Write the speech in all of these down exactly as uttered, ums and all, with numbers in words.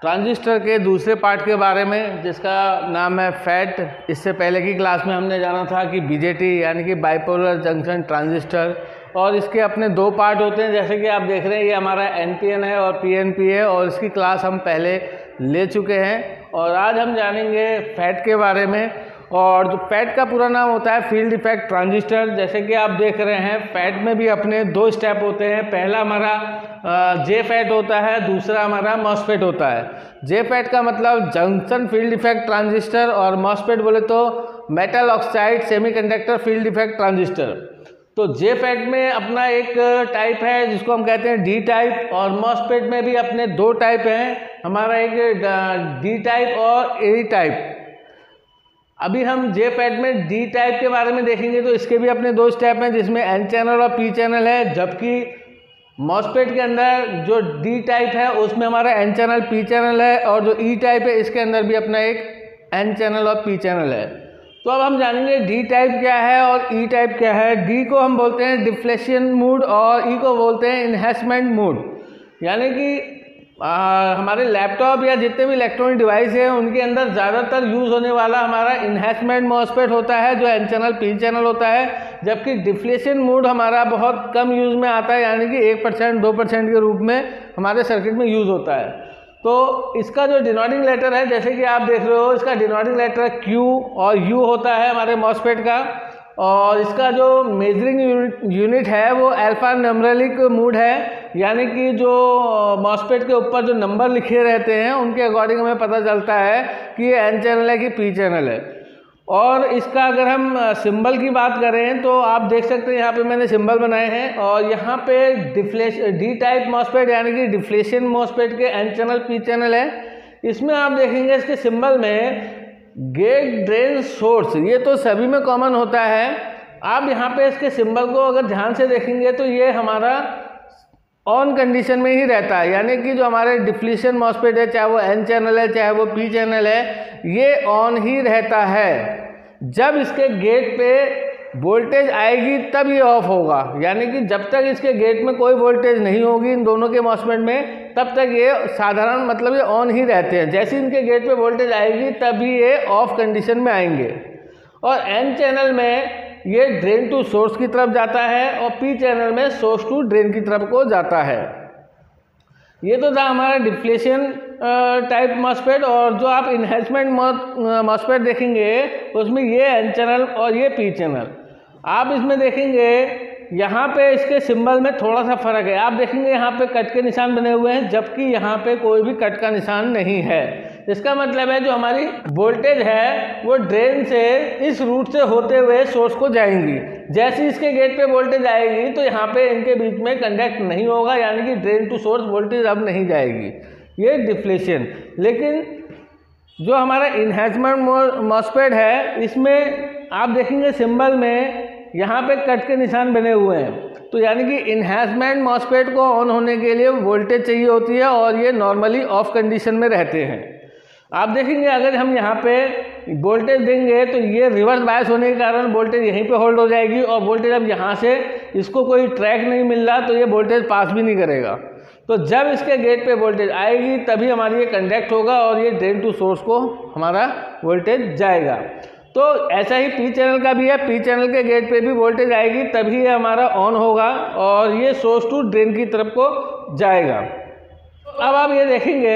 Transistor के दूसरे part के बारे में, जिसका नाम है फैट। इससे पहले की क्लास में हमने जाना था कि बीजेटी यानी कि बाइपोलर जंक्शन ट्रांजिस्टर, और इसके अपने दो पार्ट होते हैं। जैसे कि आप देख रहे हैं ये हमारा एनपीएन है और पीएनपी है, और इसकी क्लास हम पहले ले चुके हैं। और आज हम जानेंगे फैट के बारे में। और जो फैट का पूरा नाम होता है फील्ड इफेक्ट ट्रांजिस्टर। जैसे कि आप देख रहे हैं फैट में भी अपने दो स्टेप होते हैं। पहला हमारा जे फैट होता है, दूसरा हमारा मॉसफेट होता है। जे फैट का मतलब जंक्शन फील्ड इफेक्ट ट्रांजिस्टर, और मॉसफेट बोले तो metal oxide semiconductor field effect transistor. तो जे फैट में अपना एक टाइप है जिसको हम कहते हैं डी टाइप, और मॉसफेट में भी अपने दो टाइप हैं, हमारा एक डी टाइप और ए टाइप। अभी हम जे फैट में डी टाइप के बारे में देखेंगे तो इसके भी अपने दो स्टेप हैं, जिसमें एन चैनल और पी चैनल है। जबकि मॉसफेट के अंदर जो डी टाइप है उसमें हमारा एन चैनल पी चैनल है, और जो ई टाइप है इसके अंदर भी अपना एक एन चैनल और पी चैनल है। तो अब हम जानेंगे डी टाइप क्या है और ई टाइप क्या है। डी को हम बोलते हैं डिफ्लेशन मोड, और ई को बोलते हैं इन्हेंसमेंट मोड। यानी कि आ, हमारे लैपटॉप या जितने भी इलेक्ट्रॉनिक डिवाइस हैं उनके अंदर ज़्यादातर यूज़ होने वाला हमारा इन्हेंसमेंट मॉसफेट होता है, जो एन चैनल पी चैनल होता है। जबकि डिफ्लेशन मोड हमारा बहुत कम यूज़ में आता है, यानी कि एक परसेंट दो परसेंट के रूप में हमारे सर्किट में यूज़ होता है। तो इसका जो डिनोटिंग लेटर है, जैसे कि आप देख रहे हो, इसका डिनोटिंग लेटर क्यू और यू होता है हमारे मॉसफेट का। और इसका जो मेजरिंग यूनिट है वो अल्फा न्यूमेरिक मोड है, यानी कि जो मॉसफेट के ऊपर जो नंबर लिखे रहते हैं उनके अकॉर्डिंग हमें पता चलता है कि ये एन चैनल है कि पी चैनल है। और इसका अगर हम सिंबल की बात करें तो आप देख सकते हैं यहाँ पे मैंने सिंबल बनाए हैं, और यहाँ पे डिफ्लेश डी टाइप मॉसफेट यानी कि डिफ्लेशन मॉसफेट के एन चैनल पी चैनल है। इसमें आप देखेंगे इसके सिंबल में गेट ड्रेन सोर्स, ये तो सभी में कॉमन होता है। आप यहाँ पे इसके सिंबल को अगर ध्यान से देखेंगे तो ये हमारा ऑन कंडीशन में ही रहता है, यानी कि जो हमारे डिफ्लेशन मॉसफेट है, चाहे वो एन चैनल है चाहे वो पी चैनल है, ये ऑन ही रहता है। जब इसके गेट पे वोल्टेज आएगी तब ये ऑफ होगा, यानी कि जब तक इसके गेट में कोई वोल्टेज नहीं होगी इन दोनों के मॉसफेट में, तब तक ये साधारण मतलब ये ऑन ही रहते हैं। जैसे इनके गेट पे वोल्टेज आएगी तभी ये ऑफ कंडीशन में आएंगे। और एन चैनल में ये ड्रेन टू सोर्स की तरफ जाता है, और पी चैनल में सोर्स टू ड्रेन की तरफ को जाता है। ये तो था हमारा डिफ्लेशन टाइप मॉसफेट। और जो आप इन्हेंसमेंट मॉसफेट देखेंगे उसमें ये एन चैनल और ये पी चैनल। आप इसमें देखेंगे यहाँ पे इसके सिंबल में थोड़ा सा फ़र्क है। आप देखेंगे यहाँ पे कट के निशान बने हुए हैं, जबकि यहाँ पे कोई भी कट का निशान नहीं है। इसका मतलब है जो हमारी वोल्टेज है वो ड्रेन से इस रूट से होते हुए सोर्स को जाएंगी। जैसे इसके गेट पे वोल्टेज आएगी तो यहाँ पे इनके बीच में कंडक्ट नहीं होगा, यानी कि ड्रेन टू सोर्स वोल्टेज अब नहीं जाएगी, ये डिफ्लेशन। लेकिन जो हमारा इन्हेंसमेंट मॉसफेट है इसमें आप देखेंगे सिंबल में यहाँ पे कट के निशान बने हुए हैं। तो यानी कि इन्हेंसमेंट मॉसफेट को ऑन होने के लिए वोल्टेज चाहिए होती है, और ये नॉर्मली ऑफ कंडीशन में रहते हैं। आप देखेंगे अगर हम यहाँ पे वोल्टेज देंगे तो ये रिवर्स बायस होने के कारण वोल्टेज यहीं पे होल्ड हो जाएगी, और वोल्टेज अब यहाँ से इसको कोई ट्रैक नहीं मिल रहा तो ये वोल्टेज पास भी नहीं करेगा। तो जब इसके गेट पे वोल्टेज आएगी तभी हमारी ये कंडक्ट होगा, और ये ड्रेन टू सोर्स को हमारा वोल्टेज जाएगा। तो ऐसा ही पी चैनल का भी है। पी चैनल के गेट पे भी वोल्टेज आएगी तभी ये हमारा ऑन होगा, और ये सोर्स टू ड्रेन की तरफ को जाएगा। अब आप ये देखेंगे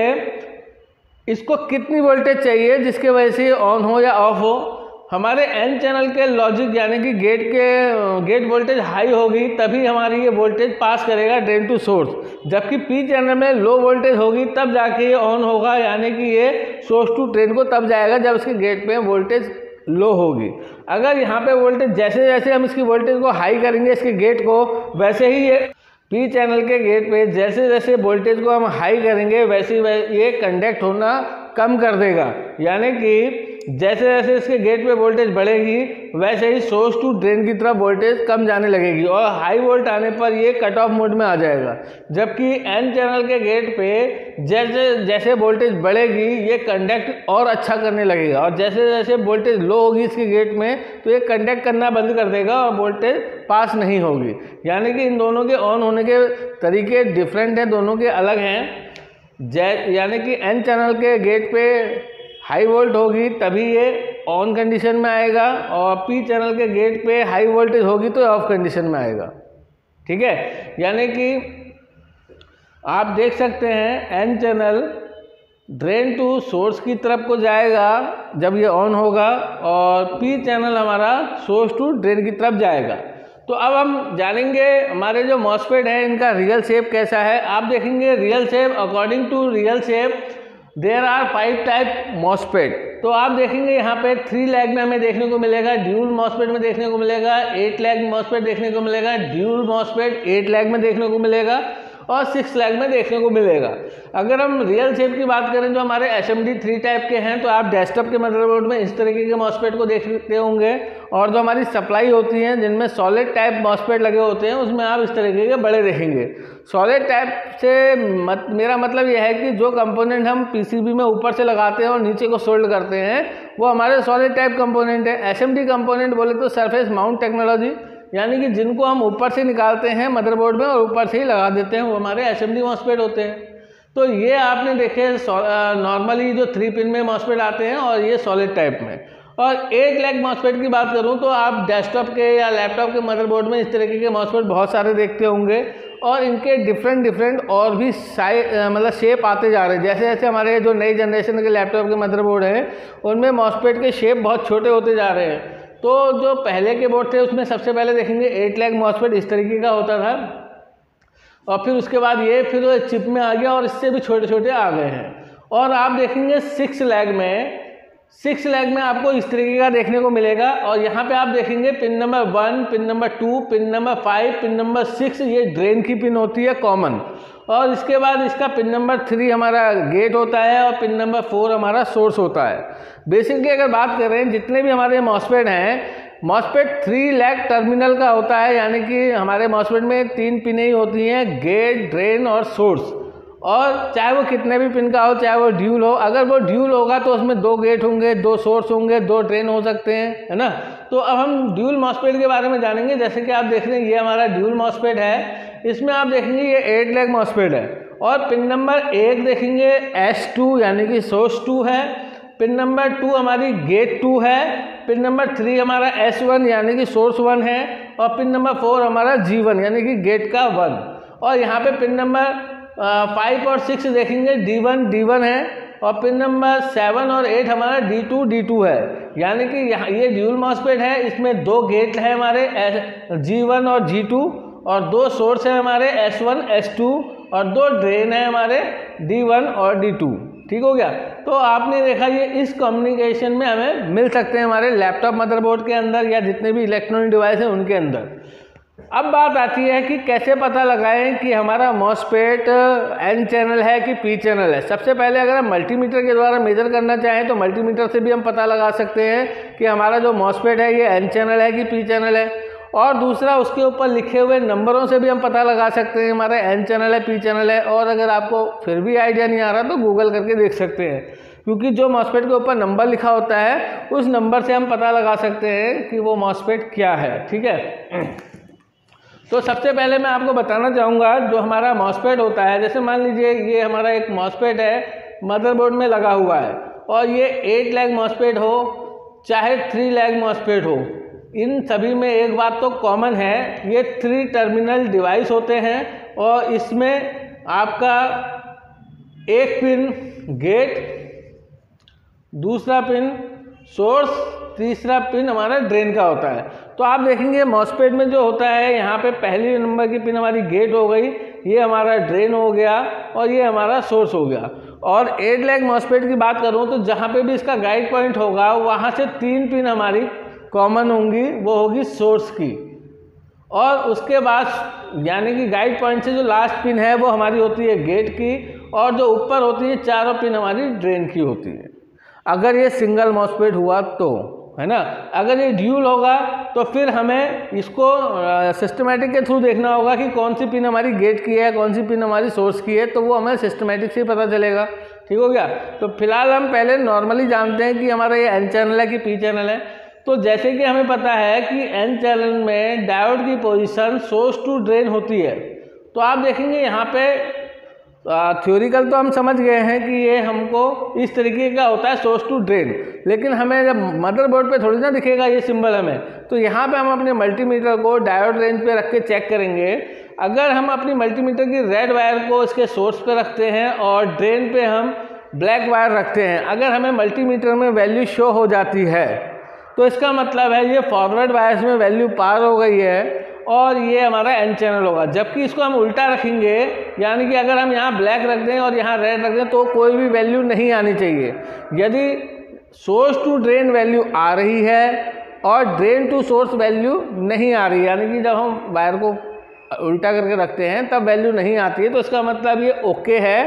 इसको कितनी वोल्टेज चाहिए जिसके वजह से ऑन हो या ऑफ हो। हमारे एन चैनल के लॉजिक यानी कि गेट के गेट वोल्टेज हाई होगी तभी हमारी ये वोल्टेज पास करेगा ड्रेन टू सोर्स, जबकि पी चैनल में लो वोल्टेज होगी तब जाके ये ऑन होगा, यानी कि ये सोर्स टू ड्रेन को तब जाएगा जब इसके गेट पे वोल्टेज लो होगी। अगर यहाँ पे वोल्टेज जैसे जैसे हम इसकी वोल्टेज को हाई करेंगे इसके गेट को, वैसे ही ये पी चैनल के गेट पे जैसे जैसे वोल्टेज को हम हाई करेंगे वैसे ये कंडक्ट होना कम कर देगा, यानी कि जैसे जैसे इसके गेट पे वोल्टेज बढ़ेगी वैसे ही सोर्स टू ड्रेन की तरफ वोल्टेज कम जाने लगेगी, और हाई वोल्ट आने पर ये कट ऑफ मोड में आ जाएगा। जबकि एन चैनल के गेट पे जैसे जैसे वोल्टेज बढ़ेगी ये कंडक्ट और अच्छा करने लगेगा, और जैसे जैसे वोल्टेज लो होगी इसके गेट में तो ये कंडक्ट करना बंद कर देगा और वोल्टेज पास नहीं होगी। यानी कि इन दोनों के ऑन होने के तरीके डिफरेंट हैं, दोनों के अलग हैं। जै यानी कि एन चैनल के गेट पे हाई वोल्ट होगी तभी ये ऑन कंडीशन में आएगा, और पी चैनल के गेट पे हाई वोल्टेज होगी तो ऑफ कंडीशन में आएगा। ठीक है, यानी कि आप देख सकते हैं N channel drain to source की तरफ को जाएगा जब ये ऑन होगा, और पी चैनल हमारा सोर्स टू ड्रेन की तरफ जाएगा। तो अब हम जानेंगे हमारे जो मॉसफेट है इनका रियल शेप कैसा है। आप देखेंगे real shape, according to real shape there are five type MOSFET. तो आप देखेंगे यहाँ पे थ्री लैग में हमें देखने को मिलेगा, ड्यूल मॉसफेट में देखने को मिलेगा, एट लैग मॉसफेट देखने को मिलेगा, ड्यूल मॉसफेट एट लैग में देखने को मिलेगा, और सिक्स लैग में देखने को मिलेगा। अगर हम रियल शेप की बात करें जो हमारे S M D three type के हैं, तो आप डेस्कटॉप के मदरबोर्ड में इस तरीके के मॉसफेट को देखते होंगे, और जो हमारी सप्लाई होती है जिनमें सॉलिड टाइप मॉसफेट लगे होते हैं उसमें आप इस तरीके के बड़े देखेंगे। सॉलिड टाइप से मत, मेरा मतलब यह है कि जो कंपोनेंट हम पीसीबी में ऊपर से लगाते हैं और नीचे को सोल्ड करते हैं वो हमारे सॉलिड टाइप कंपोनेंट है। एस एम डी कंपोनेंट बोले तो सरफेस माउंट टेक्नोलॉजी, यानी कि जिनको हम ऊपर से निकालते हैं मदरबोर्ड में और ऊपर से ही लगा देते हैं, वो हमारे एस एम डी मॉसफेट होते हैं। तो ये आपने देखे नॉर्मली जो थ्री पिन में मॉसफेट आते हैं, और ये सॉलिड टाइप में। और एट लैग मॉसफेट की बात करूं तो आप डेस्कटॉप के या लैपटॉप के मदरबोर्ड में इस तरीके के मॉसफेट बहुत सारे देखते होंगे, और इनके डिफरेंट डिफरेंट और भी साइज मतलब शेप आते जा रहे हैं। जैसे जैसे हमारे जो नई जनरेशन के लैपटॉप के मदरबोर्ड हैं उनमें मॉसफेट के शेप बहुत छोटे होते जा रहे हैं। तो जो पहले के बोर्ड थे उसमें सबसे पहले देखेंगे एट लैग मॉसफेट इस तरीके का होता था, और फिर उसके बाद ये फिर चिप में आ गया और इससे भी छोटे छोटे आ गए हैं। और आप देखेंगे सिक्स लैग में सिक्स लैग में आपको इस तरीके का देखने को मिलेगा, और यहाँ पे आप देखेंगे pin number one, pin number two, pin number five, pin number six ये ड्रेन की पिन होती है कॉमन, और इसके बाद इसका पिन नंबर थ्री हमारा गेट होता है, और पिन नंबर फोर हमारा सोर्स होता है। बेसिकली अगर बात करें जितने भी हमारे मॉसफेट हैं, मॉसफेट थ्री लैग टर्मिनल का होता है, यानी कि हमारे मॉसफेट में तीन पिनें ही होती हैं, गेट, ड्रेन और सोर्स। और चाहे वो कितने भी पिन का हो, चाहे वो ड्यूल हो, अगर वो ड्यूल होगा तो उसमें दो गेट होंगे, दो सोर्स होंगे, दो ड्रेन हो सकते हैं, है ना। तो अब हम ड्यूल मॉसफेट के बारे में जानेंगे। जैसे कि आप देख रहे हैं ये हमारा ड्यूल मॉसफेट है, इसमें आप देखेंगे ये एट लैग मॉसफेट है, और पिन नंबर एक देखेंगे एस टू यानी कि सोर्स टू है, पिन नंबर टू हमारी गेट टू है, पिन नंबर थ्री हमारा एस वन यानी कि सोर्स वन है, और पिन नंबर फोर हमारा जी वन यानी कि गेट का वन। और यहाँ पे पिन नंबर फाइव और सिक्स देखेंगे डी वन डी वन है, और पिन नंबर सेवन और एट हमारा डी टू डी टू है, यानी कि यहाँ ये ड्यूल मॉसफेट है। इसमें दो गेट है हमारे जी वन और जी टू, और दो सोर्स है हमारे एस वन एस टू, और दो ड्रेन है हमारे डी वन और डी टू। ठीक हो गया। तो आपने देखा ये इस कम्युनिकेशन में हमें मिल सकते हैं हमारे लैपटॉप मदरबोर्ड के अंदर या जितने भी इलेक्ट्रॉनिक डिवाइस हैं उनके अंदर। अब बात आती है कि कैसे पता लगाएं कि हमारा मॉसफेट एन चैनल है कि पी चैनल है। सबसे पहले अगर हम मल्टीमीटर के द्वारा मेजर करना चाहें तो मल्टीमीटर से भी हम पता लगा सकते हैं कि हमारा जो मॉसफेट है ये एन चैनल है कि पी चैनल है। और दूसरा उसके ऊपर लिखे हुए नंबरों से भी हम पता लगा सकते हैं हमारा एन चैनल है पी चैनल है। और अगर आपको फिर भी आइडिया नहीं आ रहा तो गूगल करके देख सकते हैं, क्योंकि जो मॉसफेट के ऊपर नंबर लिखा होता है उस नंबर से हम पता लगा सकते हैं कि वो मॉसफेट क्या है। ठीक है। तो सबसे पहले मैं आपको बताना चाहूँगा जो हमारा मॉसफेट होता है, जैसे मान लीजिए ये हमारा एक मॉसफेट है मदरबोर्ड में लगा हुआ है, और ये एट लैग मॉसफेट हो चाहे थ्री लैग मॉसफेट हो, इन सभी में एक बात तो कॉमन है, ये थ्री टर्मिनल डिवाइस होते हैं। और इसमें आपका एक पिन गेट, दूसरा पिन सोर्स, तीसरा पिन हमारा ड्रेन का होता है। तो आप देखेंगे मॉसफेट में जो होता है यहाँ पे पहली नंबर की पिन हमारी गेट हो गई, ये हमारा ड्रेन हो गया, और ये हमारा सोर्स हो गया। और एट लैग मॉसफेट की बात करूँ तो जहाँ पे भी इसका गाइड पॉइंट होगा वहाँ से तीन पिन हमारी कॉमन होंगी, वो होगी सोर्स की। और उसके बाद यानी कि गाइड पॉइंट से जो लास्ट पिन है वो हमारी होती है गेट की, और जो ऊपर होती है चारों पिन हमारी ड्रेन की होती है। अगर ये सिंगल मॉसफेट हुआ तो, है ना। अगर ये ड्यूल होगा तो फिर हमें इसको सिस्टमेटिक के थ्रू देखना होगा कि कौन सी पिन हमारी गेट की है, कौन सी पिन हमारी सोर्स की है, तो वो हमें सिस्टमेटिक से ही पता चलेगा। ठीक हो गया। तो फिलहाल हम पहले नॉर्मली जानते हैं कि हमारा ये एन चैनल है कि पी चैनल है। तो जैसे कि हमें पता है कि एन चैनल में डायोड की पोजीशन सोर्स टू ड्रेन होती है, तो आप देखेंगे यहाँ पे थ्योरिकल तो हम समझ गए हैं कि ये हमको इस तरीके का होता है सोर्स टू ड्रेन, लेकिन हमें जब मदरबोर्ड पे थोड़ी ना दिखेगा ये सिंबल हमें, तो यहाँ पे हम अपने मल्टीमीटर को डायोड रेंज पे रख के चेक करेंगे। अगर हम अपनी मल्टीमीटर की रेड वायर को इसके सोर्स पे रखते हैं और ड्रेन पे हम ब्लैक वायर रखते हैं, अगर हमें मल्टीमीटर में वैल्यू शो हो जाती है तो इसका मतलब है ये फॉरवर्ड वायर्स में वैल्यू पार हो गई है और ये हमारा एन चैनल होगा। जबकि इसको हम उल्टा रखेंगे, यानी कि अगर हम यहाँ ब्लैक रख दें और यहाँ रेड रख दें तो कोई भी वैल्यू नहीं आनी चाहिए। यदि सोर्स टू ड्रेन वैल्यू आ रही है और ड्रेन टू सोर्स वैल्यू नहीं आ रही है, यानी कि जब हम वायर को उल्टा करके रखते हैं तब वैल्यू नहीं आती है, तो इसका मतलब ये ओके है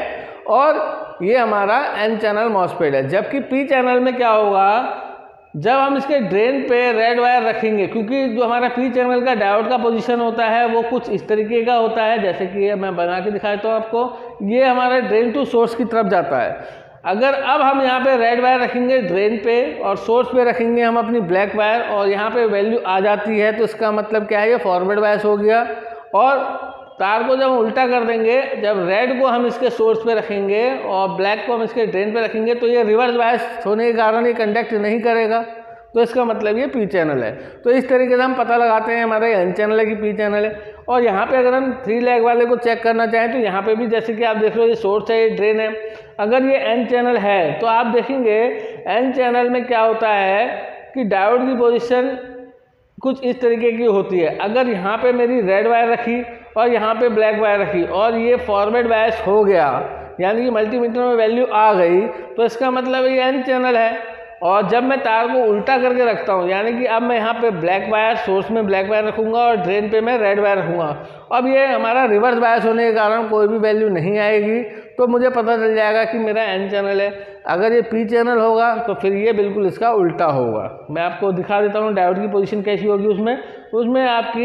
और ये हमारा एन चैनल मॉसफेट है। जबकि पी चैनल में क्या होगा, जब हम इसके ड्रेन पे रेड वायर रखेंगे, क्योंकि जो हमारा पी चैनल का डायोड का पोजीशन होता है वो कुछ इस तरीके का होता है, जैसे कि ये मैं बना के दिखाता हूँ आपको, ये हमारा ड्रेन टू सोर्स की तरफ जाता है। अगर अब हम यहाँ पे रेड वायर रखेंगे ड्रेन पे और सोर्स पे रखेंगे हम अपनी ब्लैक वायर और यहाँ पे वैल्यू आ जाती है, तो इसका मतलब क्या है, ये फॉरवर्ड वायर्स हो गया। और तार को जब हम उल्टा कर देंगे, जब रेड को हम इसके सोर्स पे रखेंगे और ब्लैक को हम इसके ड्रेन पे रखेंगे, तो ये रिवर्स बायस होने के कारण ये कंडक्ट नहीं करेगा, तो इसका मतलब ये पी चैनल है। तो इस तरीके से हम पता लगाते हैं हमारा एन चैनल है कि पी चैनल है। और यहाँ पे अगर हम थ्री लेग वाले को चेक करना चाहें तो यहाँ पे भी जैसे कि आप देख रहे हो ये सोर्स है, ये ड्रेन है। अगर ये एन चैनल है तो आप देखेंगे एन चैनल में क्या होता है कि डायोड की पोजिशन कुछ इस तरीके की होती है। अगर यहाँ पे मेरी रेड वायर रखी और यहाँ पे ब्लैक वायर रखी और ये फॉरवर्ड वायर्स हो गया, यानी कि मल्टीमीटर में वैल्यू आ गई, तो इसका मतलब ये एन चैनल है। और जब मैं तार को उल्टा करके रखता हूँ, यानी कि अब मैं यहाँ पे ब्लैक वायर, सोर्स में ब्लैक वायर रखूँगा और ड्रेन पे मैं रेड वायर रखूँगा, अब ये हमारा रिवर्स बायस होने के कारण कोई भी वैल्यू नहीं आएगी, तो मुझे पता चल जाएगा कि मेरा एन चैनल है। अगर ये पी चैनल होगा तो फिर ये बिल्कुल इसका उल्टा होगा। मैं आपको दिखा देता हूँ डायोड की पोजीशन कैसी होगी। उसमें उसमें आपकी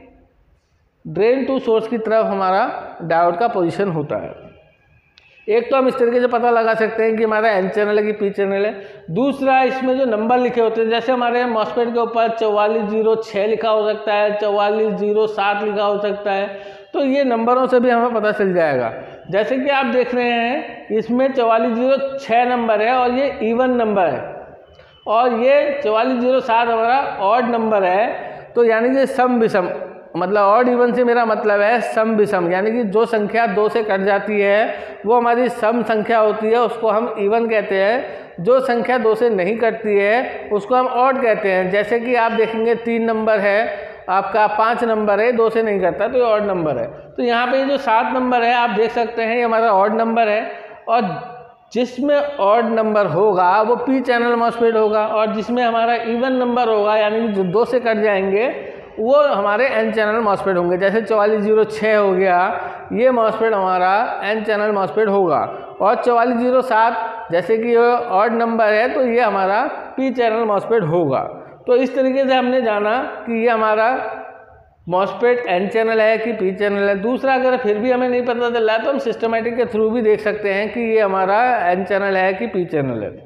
ड्रेन टू सोर्स की तरफ हमारा डायोड का पोजीशन होता है। एक तो हम इस तरीके से पता लगा सकते हैं कि हमारा एन चैनल है कि पी चैनल है। दूसरा, इसमें जो नंबर लिखे होते हैं, जैसे हमारे मॉसफेट के ऊपर चौवालीस जीरो छः लिखा हो सकता है, चौवालीस जीरो सात लिखा हो सकता है, तो ये नंबरों से भी हमें पता चल जाएगा। जैसे कि आप देख रहे हैं इसमें चौवालीस जीरो छः नंबर है और ये इवन नंबर है, और ये चौवालीस जीरो सात हमारा ऑड नंबर है, तो यानी कि सम विषम, मतलब ऑड इवन से मेरा मतलब है सम विषम, यानी कि जो संख्या दो से कट जाती है वो हमारी सम संख्या होती है, उसको हम इवन कहते हैं। जो संख्या दो से नहीं कटती है उसको हम ऑड कहते हैं। जैसे कि आप देखेंगे तीन नंबर है आपका, पाँच नंबर है, दो से नहीं कटता तो ये ऑड नंबर है। तो यहाँ पे जो सात नंबर है आप देख सकते हैं ये हमारा ऑड नंबर है, और जिसमें ऑड नंबर होगा वो पी चैनल मॉसफेट होगा, और जिसमें हमारा इवन नंबर होगा यानी कि जो दो से कट जाएंगे वो हमारे एन चैनल मॉसफेट होंगे। जैसे चौवालीस जीरो छः हो गया, ये मॉसफेट हमारा एन चैनल मॉसफेट होगा। और चौवालीस जीरो सात जैसे कि ये ऑड नंबर है तो ये हमारा पी चैनल मॉसफेट होगा। तो इस तरीके से हमने जाना कि ये हमारा मॉसफेट एन चैनल है कि पी चैनल है। दूसरा, अगर फिर भी हमें नहीं पता चल रहा है तो हम सिस्टमेटिक के थ्रू भी देख सकते हैं कि ये हमारा एन चैनल है कि पी चैनल है।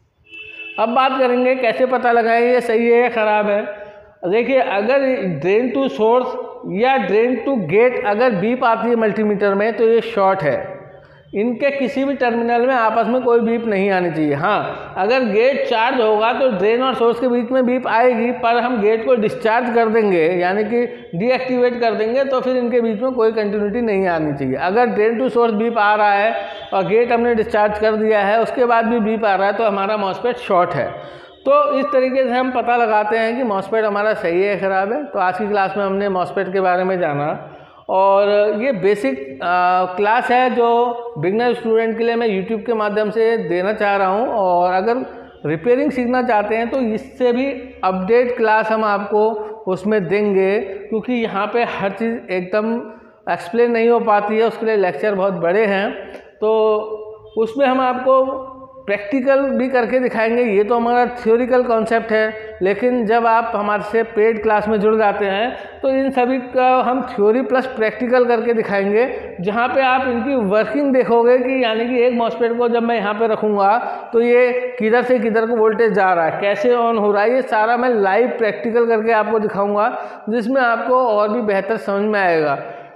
अब बात करेंगे कैसे पता लगाएं ये सही है या ख़राब है। देखिए, अगर ड्रेन टू सोर्स या ड्रेन टू गेट अगर बीप आती है मल्टीमीटर में तो ये शॉर्ट है। इनके किसी भी टर्मिनल में आपस में कोई बीप नहीं आनी चाहिए। हाँ, अगर गेट चार्ज होगा तो ड्रेन और सोर्स के बीच में बीप आएगी, पर हम गेट को डिस्चार्ज कर देंगे यानी कि डीएक्टिवेट कर देंगे तो फिर इनके बीच में कोई कंटिन्यूटी नहीं आनी चाहिए। अगर ड्रेन टू सोर्स बीप आ रहा है और गेट हमने डिस्चार्ज कर दिया है उसके बाद भी बीप आ रहा है तो हमारा मॉसफेट शॉर्ट है। तो इस तरीके से हम पता लगाते हैं कि मॉसफेट हमारा सही है ख़राब है। तो आज की क्लास में हमने मॉसफेट के बारे में जाना, और ये बेसिक क्लास है जो बिगनर स्टूडेंट के लिए मैं यूट्यूब के माध्यम से देना चाह रहा हूँ। और अगर रिपेयरिंग सीखना चाहते हैं तो इससे भी अपडेट क्लास हम आपको उसमें देंगे, क्योंकि यहाँ पे हर चीज़ एकदम एक्सप्लेन नहीं हो पाती है, उसके लिए लेक्चर बहुत बड़े हैं। तो उसमें हम आपको प्रैक्टिकल भी करके दिखाएंगे। ये तो हमारा थ्योरिकल कॉन्सेप्ट है, लेकिन जब आप हमारे से पेड क्लास में जुड़ जाते हैं तो इन सभी का हम थ्योरी प्लस प्रैक्टिकल करके दिखाएंगे, जहाँ पे आप इनकी वर्किंग देखोगे कि यानी कि एक मॉसफेट को जब मैं यहाँ पे रखूँगा तो ये किधर से किधर को वोल्टेज जा रहा है, कैसे ऑन हो रहा है, ये सारा मैं लाइव प्रैक्टिकल करके आपको दिखाऊँगा, जिसमें आपको और भी बेहतर समझ में आएगा।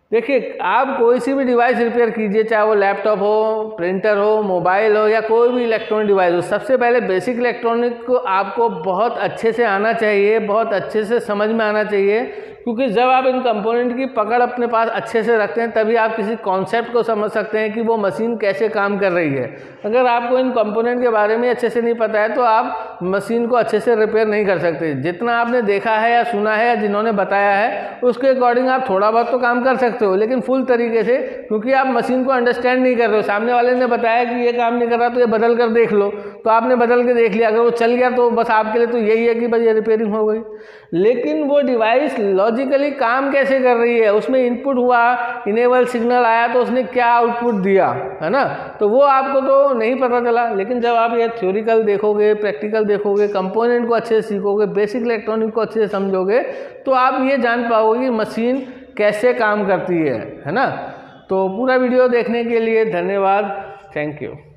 देखिए, आप कोई सी भी डिवाइस रिपेयर कीजिए, चाहे वो लैपटॉप हो, प्रिंटर हो, मोबाइल हो या कोई भी इलेक्ट्रॉनिक डिवाइस हो, सबसे पहले बेसिक इलेक्ट्रॉनिक को आपको बहुत अच्छे से आना चाहिए, बहुत अच्छे से समझ में आना चाहिए, क्योंकि जब आप इन कंपोनेंट की पकड़ अपने पास अच्छे से रखते हैं तभी आप किसी कॉन्सेप्ट को समझ सकते हैं कि वो मशीन कैसे काम कर रही है। अगर आपको इन कंपोनेंट के बारे में अच्छे से नहीं पता है तो आप मशीन को अच्छे से रिपेयर नहीं कर सकते। जितना आपने देखा है या सुना है या जिन्होंने बताया है उसके अकॉर्डिंग आप थोड़ा बहुत तो काम कर सकते हो, लेकिन फुल तरीके से, क्योंकि आप मशीन को अंडरस्टैंड नहीं कर रहे हो। सामने वाले ने बताया कि ये काम नहीं कर रहा तो ये बदल कर देख लो, तो आपने बदल के देख लिया, अगर वो चल गया तो बस आपके लिए तो यही है कि भाई ये रिपेयरिंग हो गई। लेकिन वो डिवाइस लॉजिकली काम कैसे कर रही है, उसमें इनपुट हुआ, इनेबल सिग्नल आया तो उसने क्या आउटपुट दिया, है ना, तो वो आपको तो नहीं पता चला। लेकिन जब आप ये थ्योरिकल देखोगे, प्रैक्टिकल देखोगे, कंपोनेंट को अच्छे से सीखोगे, बेसिक इलेक्ट्रॉनिक को अच्छे से समझोगे, तो आप ये जान पाओगे कि मशीन कैसे काम करती है, है ना। तो पूरा वीडियो देखने के लिए धन्यवाद, थैंक यू।